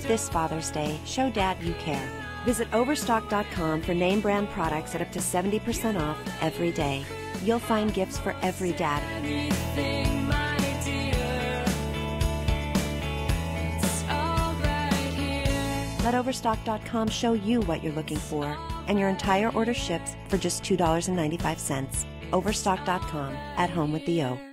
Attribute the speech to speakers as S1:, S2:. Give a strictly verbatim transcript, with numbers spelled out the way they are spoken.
S1: This Father's Day, show Dad you care. Visit Overstock dot com for name brand products at up to seventy percent off every day. You'll find gifts for every dad.
S2: Anything, my dear, it's all right here.
S1: Let Overstock dot com show you what you're looking for, and your entire order ships for just two dollars and ninety-five cents. Overstock dot com, at home with the O.